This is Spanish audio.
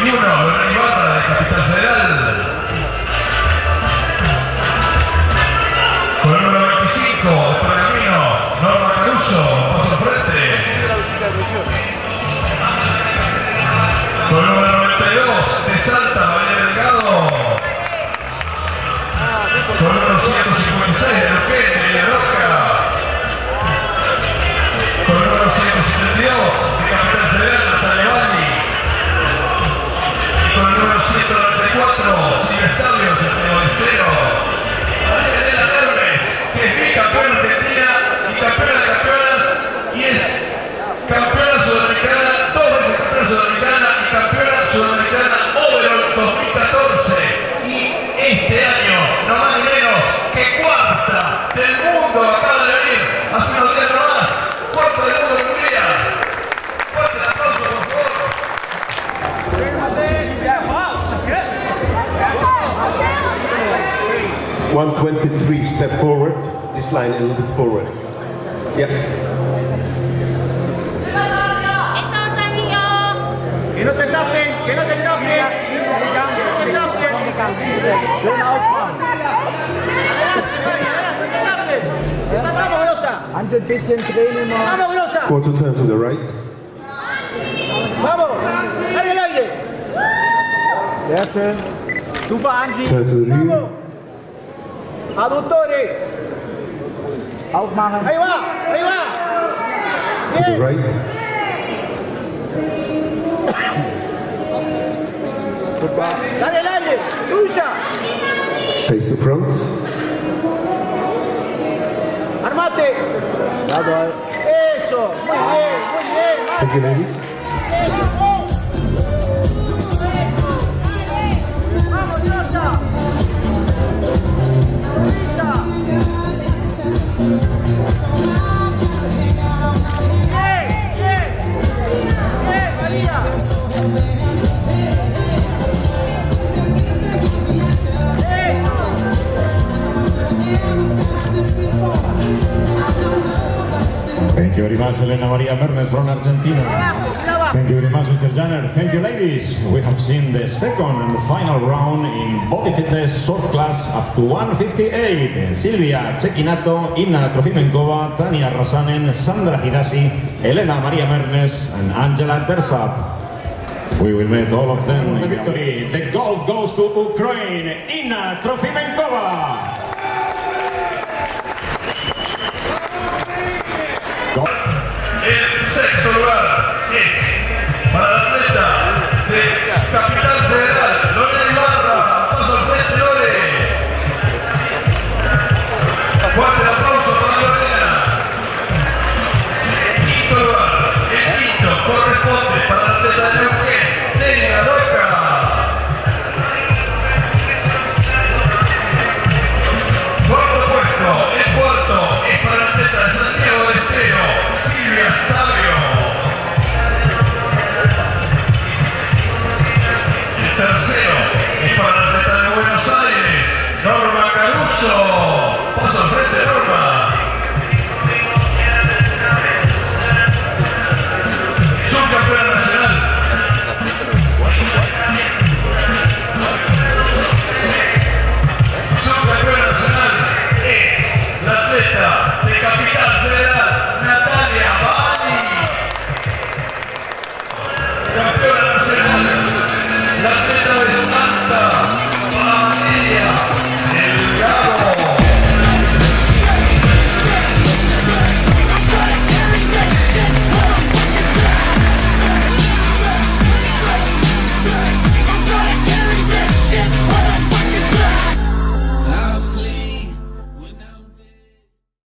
21, Lorena Ibarra de Capital Federal. Con el número 25, de Pergamino, Norma Caruso, paso al frente. Con el número 92, de Salta, María Delgado. Con el número 156, de Neuquén, Emilia Roca. Con el número 172, de Capital Federal, Natalia Valli. Con el número 194, Silvia Estadio, Santiago Estero. María Elena Hermes, que es bicampeona argentina y campeona de campeonas, y es campeona sudamericana, dos veces campeona sudamericana y campeona sudamericana overall 2014. Y este año, no más ni menos que cuarta del mundo, acaba de venir hace unos días nomás. Cuarta del mundo en Hungría. Fuerte el aplauso, por favor. 123, step forward. This line a little bit forward. Yep. Que no te tapen, que no te tapen. Schön aufmachen. Vamos, Grossa. Hand ein bisschen drehen immer. Vamos, Grossa. Quarter turn to the right. Vamos, dale el aire. Sehr schön. Super, Angie. Turn to the rear. Vamos. Adduttore. Aufmachen. Ahí va, ahí va. To the right. Dale el aire. Lucha. Face to front. Armate. Eso. Muy bien, muy bien. Thank you, ladies. Vamos, Grossa. Thank you very much, Elena Maria Mernes from Argentina. Thank you very much, Mr. Janner. Thank you, ladies. We have seen the second and final round in body fitness short class up to 158. Silvia Cecchinato, Inna Trofimenkova, Tania Rasanen, Sandra Hidasi, Elena Maria Mernes, and Angela Tersap. We will meet all of them in the victory. The gold goes to Ukraine, Inna Trofimenkova. El sexto lugar es para